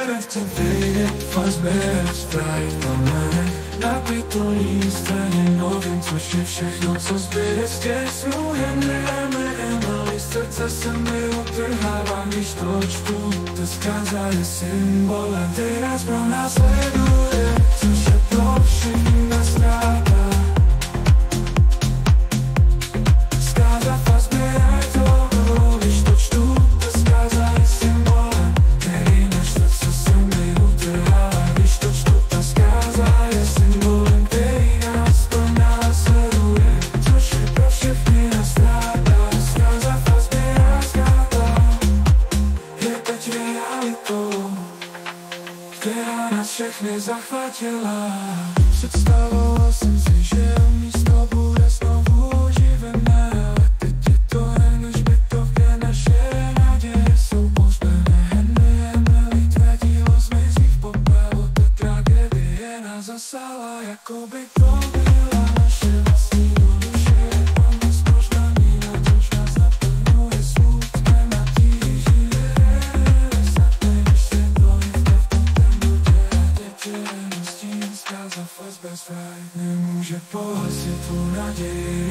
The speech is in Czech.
chce vědět, faz bez frajtame. Napitují straně novin, což je všechno, co zbyde z těch snů. Jen neemily srdce se mi utrhává, když to čtu. To zkáza je symbolem, ty nás pronásleduje, což je pro všechny ztráta. Která nás všechny zachvatila. Představoval jsem si, že místo bude znovu oživené, ale teď je to jen už bytově, naše naděje jsou pozbené. Emily, tvé dílo zmizí v popelu, ta tragédie nás zasala, jako by to byla naše vlastní duše. Pan nezpoždaný, na což nás naplňuje smutkem a tíží. Zkáza faz bez fraj nemůže pohasit tu naději.